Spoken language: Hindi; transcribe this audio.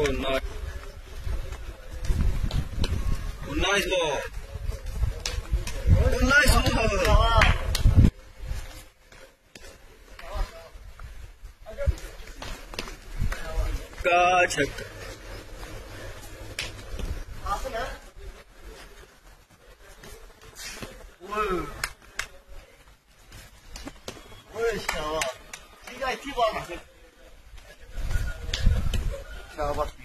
nice. Nice ball. Nice ball. का छक्का। 我也想啊，应该踢吧，想吧。